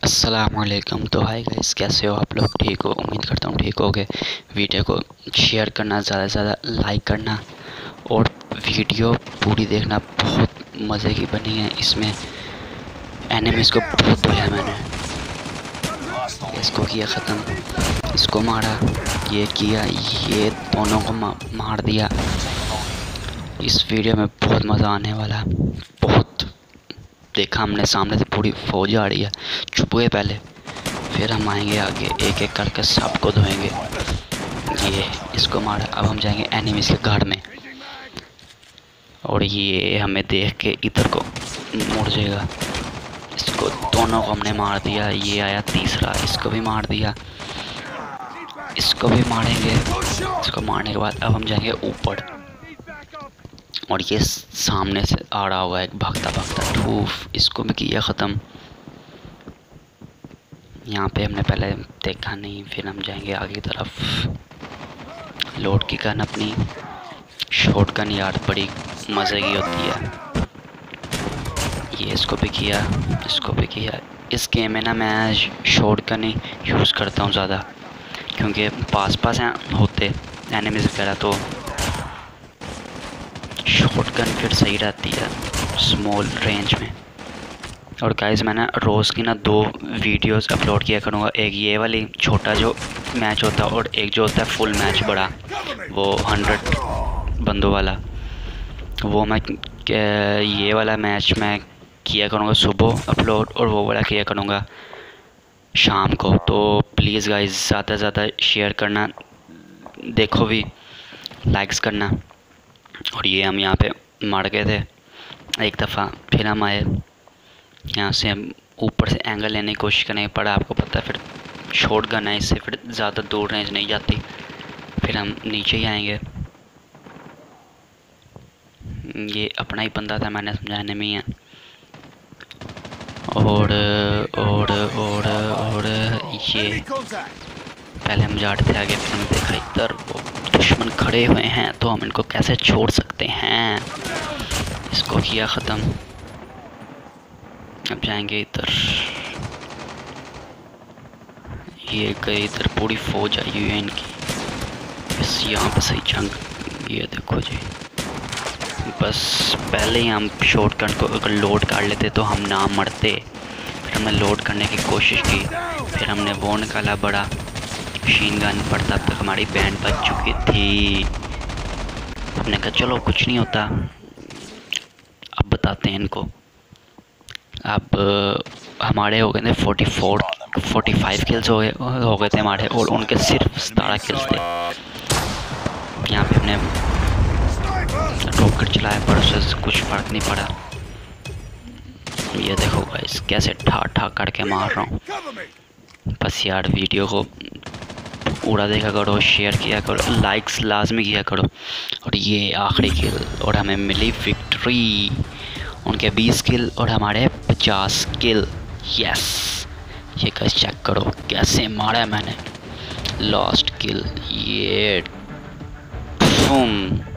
अस्सलामुअलैकुम। तो hi guys, कैसे हो आप लोग? ठीक हो? उम्मीद करता हूँ ठीक होगे। वीडियो को शेयर करना, ज़्यादा से ज़्यादा लाइक करना और वीडियो पूरी देखना। बहुत मज़े की बनी है। इसमें एनिमीज को बहुत धोया मैंने। इसको किया ख़त्म, इसको मारा, ये किया, ये दोनों को मार दिया। इस वीडियो में बहुत मज़ा आने वाला है। बहुत देखा हमने, सामने से पूरी फौज आ रही है। छुप गए पहले, फिर हम आएंगे आगे, एक एक करके सबको धोएंगे। ये इसको मारा। अब हम जाएंगे एनिमीज के घर में और ये हमें देख के इधर को मुड़ जाएगा। इसको दोनों को हमने मार दिया। ये आया तीसरा, इसको भी मार दिया। इसको भी मारेंगे। इसको मारने के बाद अब हम जाएंगे ऊपर और ये सामने से आ रहा होगा एक भागता भागता, ठूफ, इसको भी किया ख़त्म। यहाँ पे हमने पहले देखा नहीं। फिर हम जाएंगे आगे की तरफ। लोड की गन अपनी शॉट गन यार बड़ी मज़े की होती है। ये इसको भी किया, इसको भी किया। इस गेम में ना मैं शॉट गन ही यूज़ करता हूँ ज़्यादा, क्योंकि पास पास हैं होते एनिमीज़ वगैरह, तो शॉट गन फिर सही रहती है स्मॉल रेंज में। और गाइस मैं ना रोज़ की ना 2 वीडियोस अपलोड किया करूँगा। एक ये वाली छोटा जो मैच होता है और एक जो होता है फुल मैच बड़ा, वो 100 बंदों वाला। वो मैं ये वाला मैच मैं किया करूँगा सुबह अपलोड और वो वाला किया करूँगा शाम को। तो प्लीज़ गाइस ज़्यादा से ज़्यादा शेयर करना, देखो भी, लाइक्स करना। और ये हम यहाँ पे मर गए थे एक दफ़ा, फिर हम आए। यहाँ से हम ऊपर से एंगल लेने की कोशिश करेंगे, पर आपको पता है फिर शॉट गन है, इससे फिर ज़्यादा दूर रेंज नहीं जाती। फिर हम नीचे ही आएंगे। ये अपना ही बंदा था, मैंने समझाने में ही है। और ये पहले हम जा रहे थे आगे, फिर हमने देखा इधर वो दुश्मन खड़े हुए हैं, तो हम इनको कैसे छोड़ सकते हैं। इसको किया ख़त्म। अब जाएंगे इधर। ये गए इधर, पूरी फौज आई हुई है इनकी। बस यहाँ पे सही जंग। ये देखो जी, बस पहले ही हम शॉटगन को अगर लोड कर लेते तो हम ना मरते। फिर हमने लोड करने की कोशिश की, फिर हमने वो निकाला बड़ा मशीन गन, पर तब तक हमारी बैंड बच चुकी थी। हमने कहा चलो कुछ नहीं होता, अब बताते हैं इनको। अब हमारे हो गए थे 45 किल्स हो गए थे हमारे, और उनके सिर्फ 17 किल्स थे। यहाँ पे हमने रॉकेट चलाया, पर उससे कुछ फ़र्क नहीं पड़ा। ये देखो गाइस कैसे ठा करके मार रहा हूँ। बस यार वीडियो को पूरा देखा करो, शेयर किया करो, लाइक्स लाजमी किया करो। और ये आखिरी किल और हमें मिली विक्ट्री। उनके 20 किल और हमारे 50 किल। यस, ये गाइस चेक करो कैसे मारा मैंने। लास्ट किल ये,